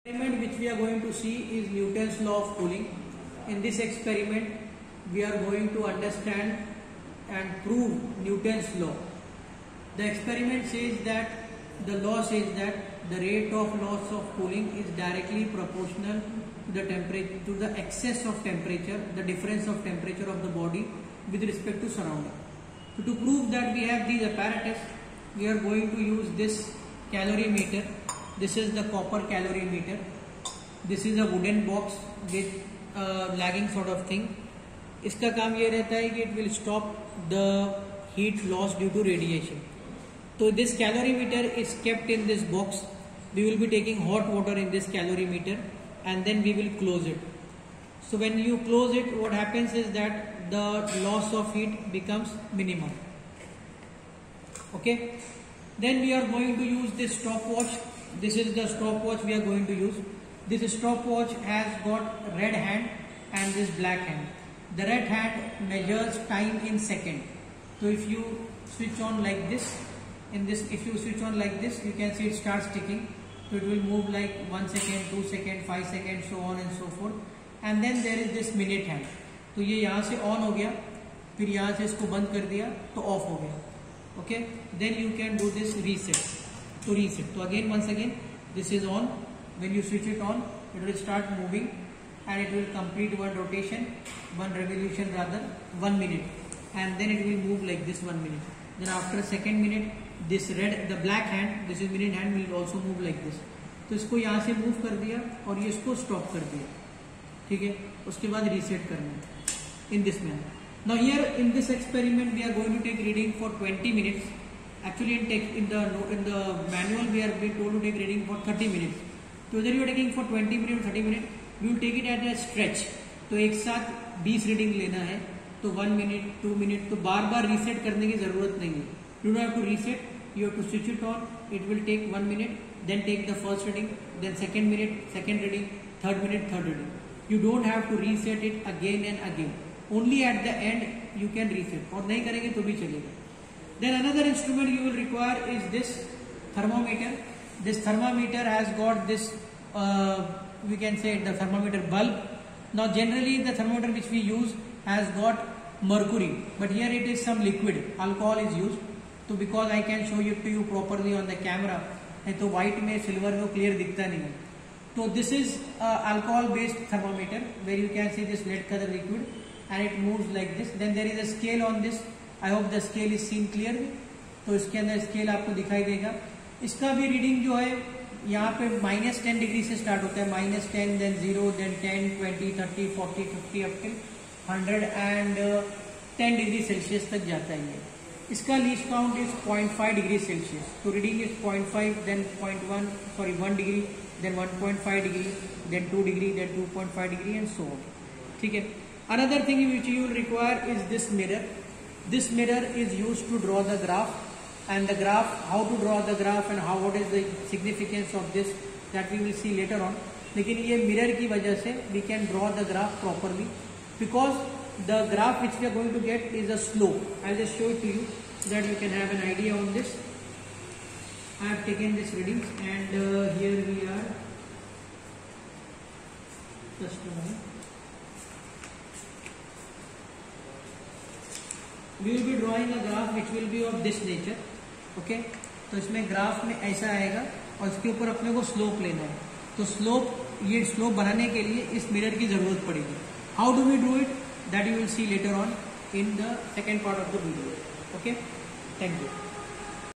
Experiment which we are going to see is Newton's law of cooling. In this experiment, we are going to understand and prove Newton's law. The experiment says that the law says that the rate of loss of cooling is directly proportional to the temperature, to the excess of temperature, the difference of temperature of the body with respect to surrounding. So to prove that we have these apparatus, we are going to use this calorimeter. This is the copper calorimeter. This is a wooden box with lagging sort of thing. इसका काम ये रहता है कि it will stop the heat loss due to radiation. So this calorimeter is kept in this box. We will be taking hot water in this calorimeter and then we will close it. So when you close it, what happens is that the loss of heat becomes minimum. Okay. Then we are going to use this stopwatch. This is the stopwatch we are going to use. This stopwatch has got red hand and this black hand. The red hand measures time in second. So if you switch on like this, if you switch on like this, you can see it starts ticking. So it will move like 1 second, 2 seconds, 5 seconds, so on and so forth. And then there is this minute hand. तो ये यहाँ से on हो गया, फिर यहाँ से इसको बंद कर दिया तो off हो गया. Okay, then you can do this reset. To reset. So again, once again, this is on. When you switch it on, it will start moving and it will complete one rotation, one revolution rather, 1 minute. And then it will move like this 1 minute. Then after second minute, this red, the black hand, this is minute hand, will also move like this. तो इसको यहाँ से move कर दिया और ये इसको stop कर दिया. ठीक है, उसके बाद reset करना है in this manner. Now here in this experiment we are going to take reading for 20 minutes. Actually in the manual we are being told to take reading for 30 minutes. So whether you are taking for 20 minutes or 30 minutes, we will take it at a stretch. तो एक साथ 20 reading लेना है तो 1 minute, 2 minute, तो बार बार reset करने की जरूरत नहीं है. You don't have to reset. You have to switch it on. It will take 1 minute. Then take the first reading. Then second minute, second reading. Third minute, third reading. You don't have to reset it again and again. Only at the end you can reset. और नहीं करेंगे तो भी चलेगा. Then another instrument you will require is this thermometer. This thermometer has got this, we can say the thermometer bulb. Now generally the thermometer which we use has got mercury, but here it is some liquid, alcohol is used. So because I can show it to you properly on the camera, नहीं तो white में silver में clear दिखता नहीं है. So this is alcohol based thermometer where you can see this red color liquid and it moves like this. Then there is a scale on this. I hope the scale is seen clearly. तो इसके अंदर scale आपको दिखाई देगा. इसका भी reading जो है यहाँ पे -10 डिग्री से स्टार्ट होता है. -10, then 0, then 10, 20, 30, 40, 50 up till 110 degree Celsius तक जाता है ये. इसका least count is 0.5 degree Celsius. तो reading is 0.5, then 1 degree, then 1.5 degree, then 2 degree, then 2.5 degree and so on. ठीक है. Another thing which you will require is this mirror. This mirror is used to draw the graph, and the graph, how to draw the graph and what is the significance of this, that we will see later on. लेकिन ये mirror की वजह से we can draw the graph properly because the graph which we are going to get is a slope. I'll just show it to you so that you can have an idea on this. I have taken this readings and here we are. Just a moment. We will be drawing a graph which will be of this nature. Okay? तो इसमें graph में ऐसा आएगा और इसके ऊपर अपने को स्लोप लेना है. तो स्लोप, ये स्लोप बनाने के लिए इस मिरर की जरूरत पड़ेगी. How do we do it, that you will see later on in the second part of the video. Okay, thank you.